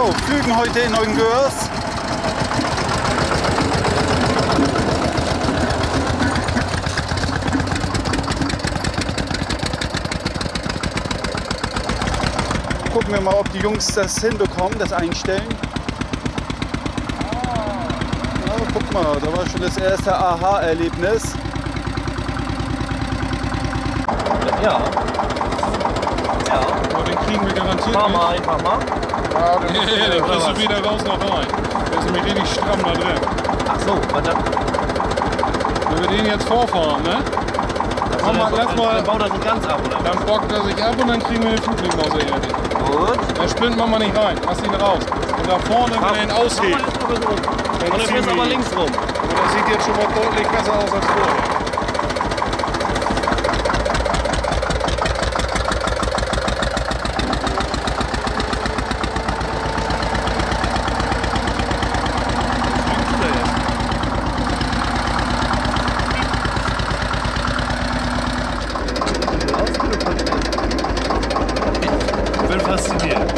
So, Flügen heute in Neuengörs. Gucken wir mal, ob die Jungs das hinbekommen, das Einstellen. Ja, guck mal, da war schon das erste Aha-Erlebnis. Ja. Ja. Aber den kriegen wir garantiert Mach nicht. mal einfach mal. Ja, den kriegst du weder raus noch rein. Der ist nämlich richtig stramm da drin. Ach so, warte. Wenn wir den jetzt vorfahren, ne? Also Lass mal. Dann baut er sich ganz ab, oder? Dann bockt er sich ab und dann kriegen wir den Flug nicht mehr aus der Erde. Gut. Der Spind machen wir nicht rein. Lass ihn raus. Und da vorne, wenn er ihn aushebt. Und jetzt ist aber links rum. Und das sieht jetzt schon mal deutlich besser aus als vorher. Ich bin fasziniert.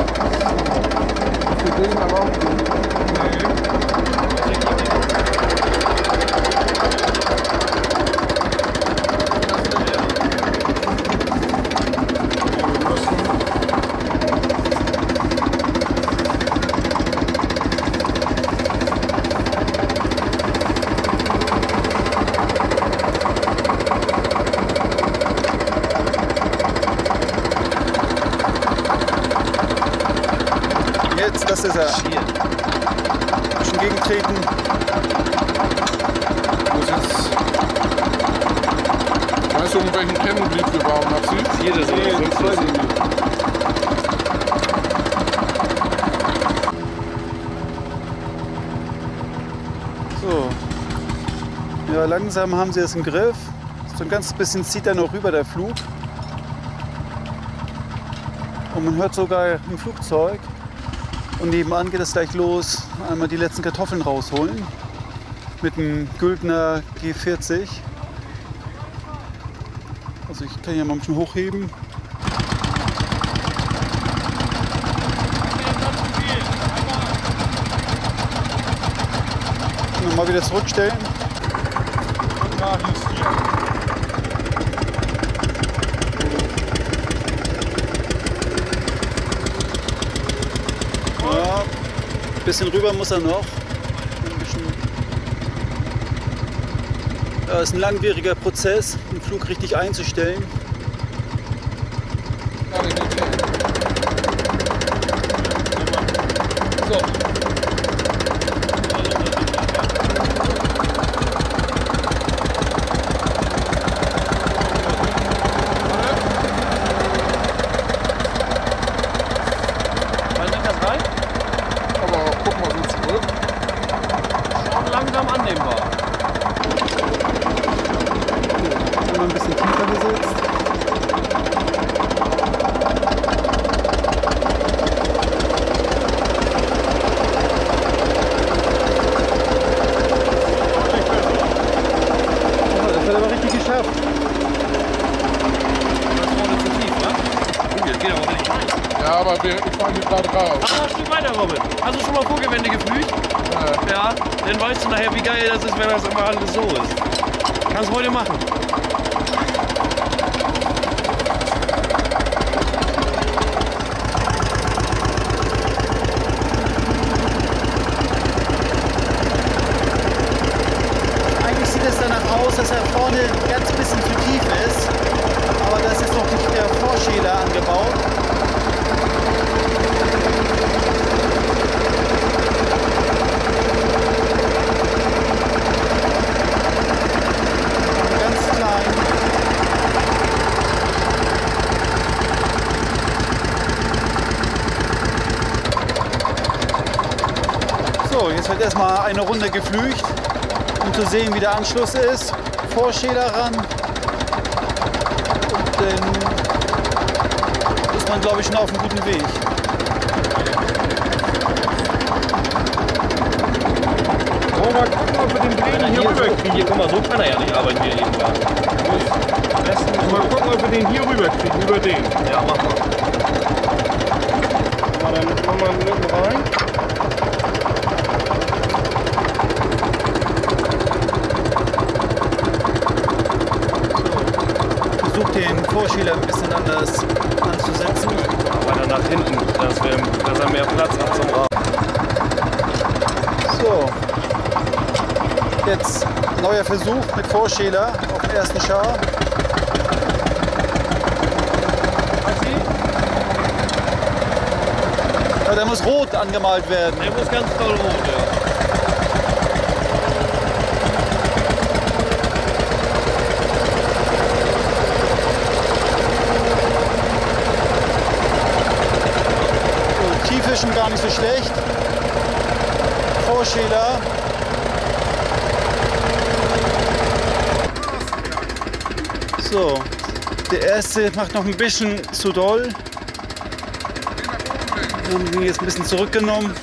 Jetzt, das ist er. Schon gegentreten. Weißt du, um welchen Kennenblieb wir waren, Maxi? Jede so. So. Ja, langsam haben sie es im Griff. So ein ganz bisschen zieht er noch rüber, der Flug. Und man hört sogar ein Flugzeug. Und nebenan geht es gleich los. Einmal die letzten Kartoffeln rausholen. Mit einem Güldner G40. Also ich kann ja mal ein bisschen hochheben. Und dann mal wieder zurückstellen. Ja, ein bisschen rüber muss er noch. Ja, ist ein langwieriger Prozess, den Flug richtig einzustellen. So. Wann geht das rein? Aber guck mal so zurück. Schon langsam annehmbar. Immer ein bisschen tiefer gesetzt. Oh, das hat er aber richtig geschafft. Das vorne zu tief, ne? Oh, jetzt geht aber richtig rein. Ja, aber ich fahre hier gerade raus. Ah, ein Stück weiter, Robin. Hast du schon mal Vorgewände geflügt? Ja. Dann weißt du nachher, wie geil das ist, wenn das immer alles so ist. Kannst du heute machen. Eigentlich sieht es danach aus, dass er vorne ein ganz bisschen zu tief ist. Aber das ist noch nicht der Vorschäler angebaut. Ganz klein. So, jetzt wird erstmal eine Runde geflügt, um zu sehen, wie der Anschluss ist. Vorschäler ran. Und dann ist man, glaube ich, schon auf einem guten Weg. Wollen wir gucken, ob wir den Dreh hier rüber kriegen? Hier, guck mal, so kann er ja nicht arbeiten, wie er eben war. Mal gucken, ob wir den hier rüber kriegen, über den. Ja, mach mal. Dann machen wir einen Nutten rein. Vorschäler ein bisschen anders anzusetzen. Aber dann nach hinten, dass er mehr Platz hat zum Rad. So, jetzt neuer Versuch mit Vorschäler auf den ersten Schar. Ja, der muss rot angemalt werden. Der muss ganz doll rot, ja. So, Tieffischen gar nicht so schlecht. Vorschäler. So, der erste macht noch ein bisschen zu doll. Wir haben ihn jetzt ein bisschen zurückgenommen.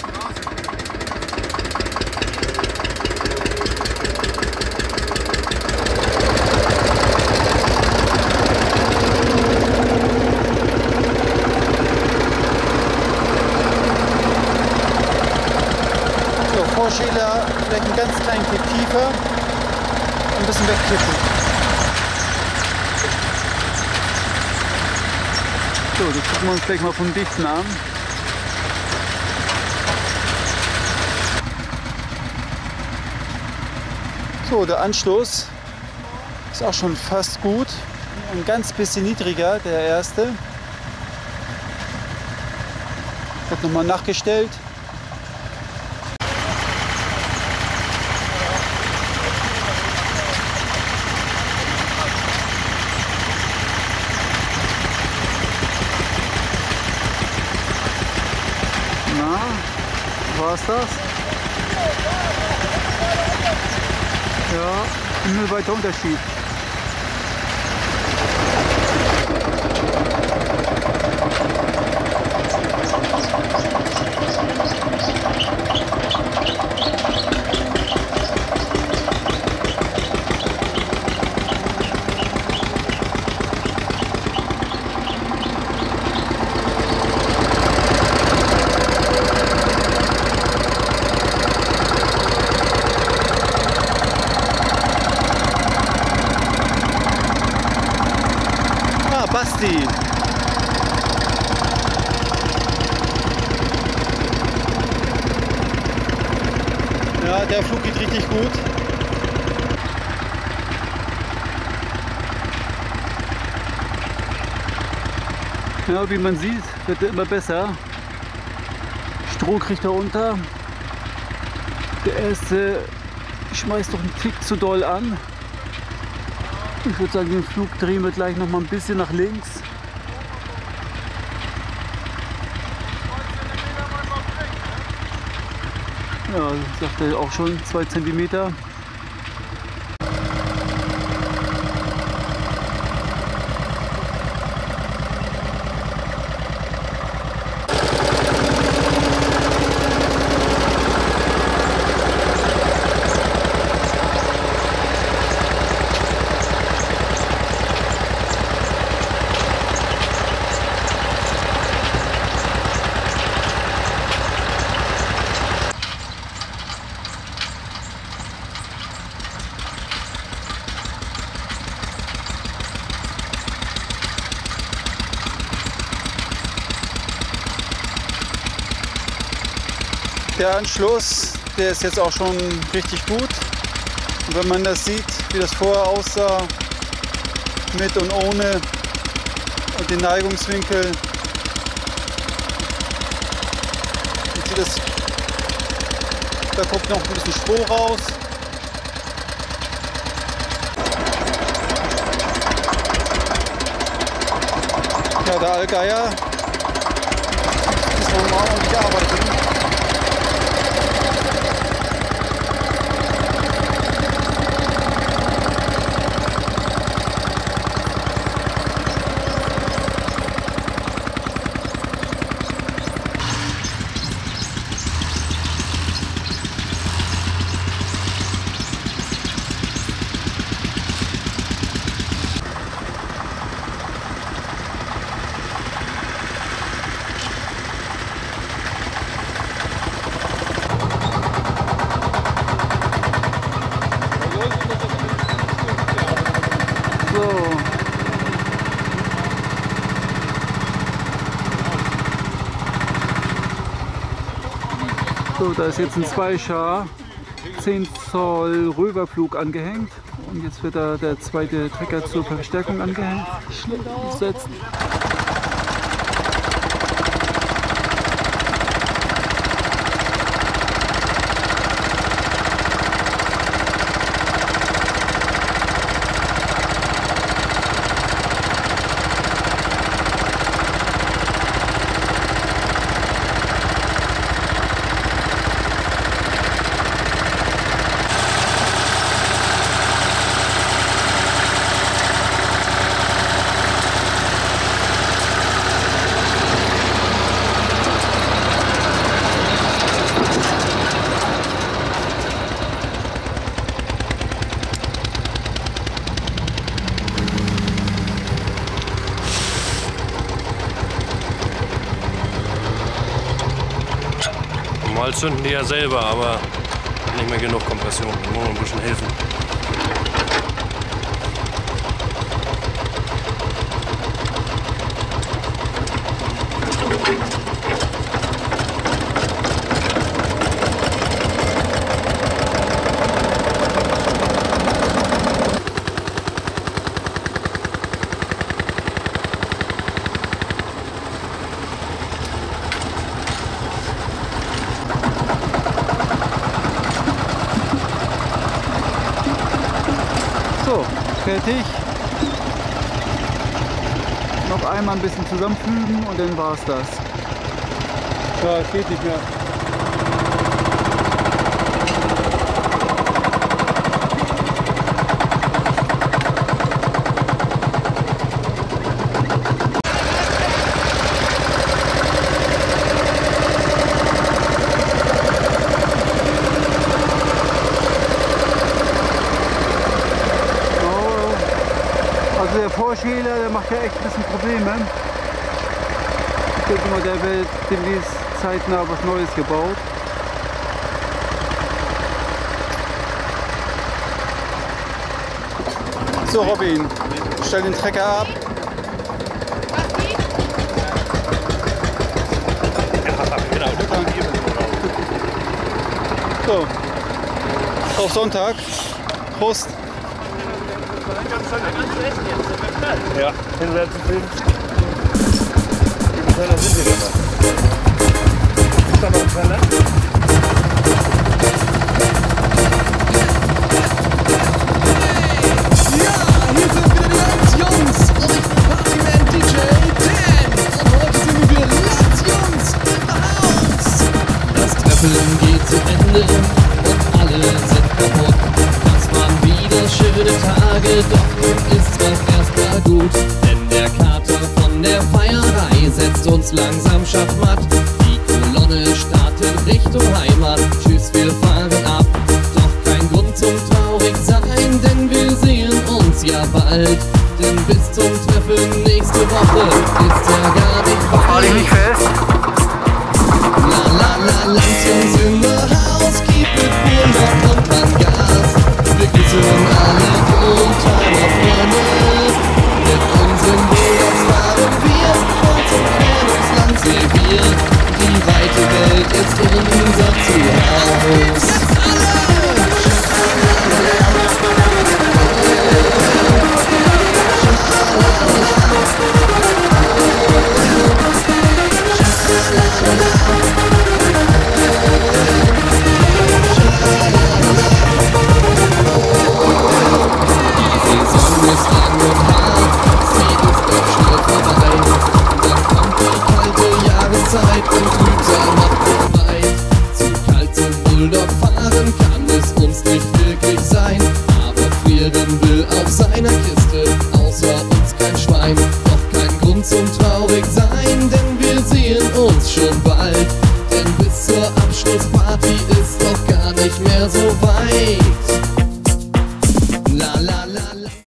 So, Vorschäler vielleicht einen ganz kleinen Tick tiefer und ein bisschen wegkippen. So, das gucken wir uns gleich mal von Dichten an. So, der Anschluss ist auch schon fast gut. Ein ganz bisschen niedriger, der erste. Wird nochmal nachgestellt. Na, war's das? Ja, ein weiter Unterschied. Basti. Ja, der Flug geht richtig gut. Ja, wie man sieht, wird er immer besser. Stroh kriegt er unter. Der erste schmeißt doch einen Tick zu doll an. Ich würde sagen, den Flug drehen wir gleich noch mal ein bisschen nach links. Ja, sagt er auch schon 2 Zentimeter. Der Anschluss, der ist jetzt auch schon richtig gut. Und wenn man das sieht, wie das vorher aussah, mit und ohne und den Neigungswinkel, dann sieht das, da kommt noch ein bisschen Stroh raus. Ja, der Allgeier, müssen wir mal ordentlich arbeiten. So, da ist jetzt ein 2-Schar 10 Zoll Röverflug angehängt und jetzt wird da der zweite Trecker zur Verstärkung angehängt. Setzen. Mal zünden die ja selber, aber nicht mehr genug Kompression. Da muss man ein bisschen helfen. So, fertig. Noch einmal ein bisschen zusammenfügen und dann war's das. Ja, es geht nicht mehr. Also der Vorschäler, der macht ja echt ein bisschen Probleme. Ich denke mal, der wird demnächst zeitnah was Neues gebaut. So Robin, stell den Trecker ab. So, auf Sonntag. Prost. Ja, hinwärts zu filmen. Wie viel Teller sind die denn noch? Ist da noch ein Teller? Ja, hier sind wieder die Landsjungs und ich bin Partyman DJ Dan. Und heute sind wir wieder Landsjungs in the house. Das Treffen geht zu Ende und alle sind kaputt. Das waren wieder schöne Tage, doch nun ist was erstmal gut. Denn der Kater von der Feierei setzt uns langsam schachmatt. Die Kolonne startet Richtung Heimat. Tschüss, wir fahren ab. Doch kein Grund zum traurig sein, denn wir sehen uns ja bald. Denn bis zum Treffen nächste Woche ist ja gar nicht weit.